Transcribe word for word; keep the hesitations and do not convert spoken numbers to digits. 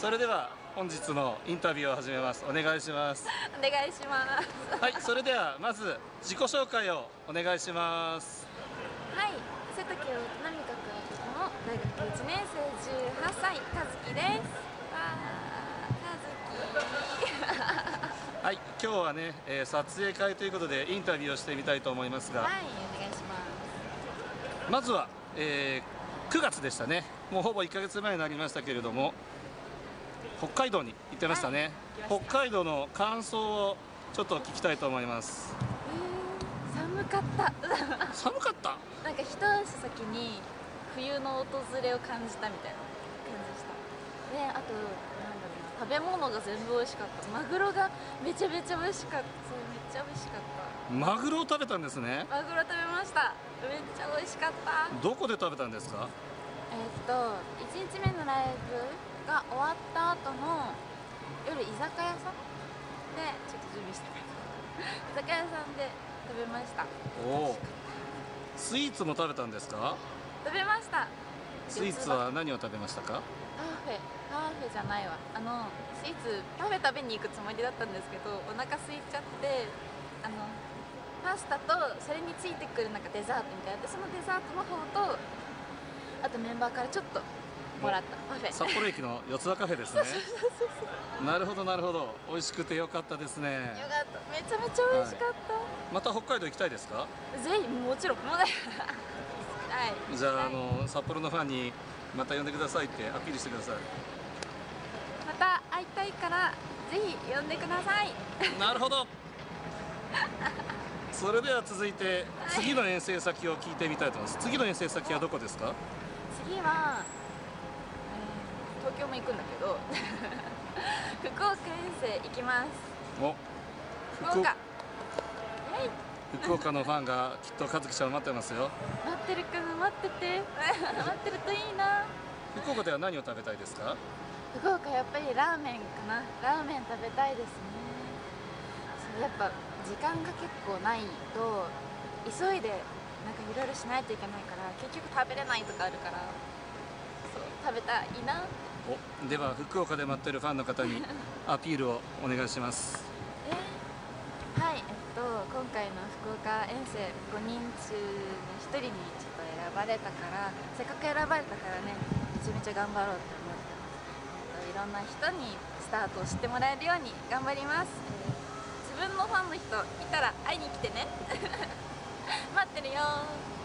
それでは本日のインタビューを始めます。お願いします。 お願いします。 はい、それではまず自己紹介をお願いします。 はい、瀬戸京都南学の大学いちねん生じゅうはっさい和樹です。わー、和樹。 はい、今日はね、えー、撮影会ということでインタビューをしてみたいと思いますが、 はい、お願いします。 まずは、えー、くがつでしたね。もうほぼいっかげつまえになりましたけれども、北海道に行ってましたね。はい、北海道の感想をちょっと聞きたいと思います。 えー、寒かった寒かったなんか一足先に冬の訪れを感じたみたいな感じでした。で、あとなんだろうな、食べ物が全部美味しかった。マグロがめちゃめちゃ美味しかった。そう、めっちゃ美味しかった。 マグロを食べたんですね。 マグロ食べました。めっちゃ美味しかった。 どこで食べたんですか？ えーっといちにちめのライブが終わった後の夜、居酒屋さんでちょっと準備して居酒屋さんで食べました。 おお、スイーツも食べたんですか？ 食べました。 スイーツは何を食べましたか？ パフェパフェじゃないわ。あのスイーツパフェ食べに行くつもりだったんですけど、お腹空いちゃって、あのパスタとそれについてくるなんかデザートみたいなで、そのデザートの方と、あとメンバーからちょっともらったパフェ。 札幌駅の四つ葉カフェですね。なるほどなるほど、美味しくてよかったですね。 よかった、めちゃめちゃ美味しかった。はい、 また北海道行きたいですか？ ぜひ、もちろんもうねはい、 じゃあ、あの札幌のファンにまた呼んでくださいってアピールしてください。 また会いたいからぜひ呼んでください。 なるほどそれでは続いて次の遠征先を聞いてみたいと思います。次の遠征先はどこですか？ 次は、えー、東京も行くんだけど福岡遠征行きます。 お、 福岡福岡のファンがきっと和樹ちゃんを待ってますよ。 待ってるかな、待ってて待ってるといいな。 福岡では何を食べたいですか？ 福岡やっぱりラーメンかな。ラーメン食べたいですね。そう、やっぱ時間が結構ないと急いでなんかいろいろしないといけないから、結局食べれないとかあるから、そう食べたいな。 お、では福岡で待ってるファンの方にアピールをお願いします。 えー、はい、えっと今回の福岡遠征ごにん中のひとりにちょっと選ばれたから、せっかく選ばれたからね、めちゃめちゃ頑張ろうって思ってます。えっといろんな人にスタートを知ってもらえるように頑張ります。えー、自分のファンの人いたら会いに来てね待ってるよー。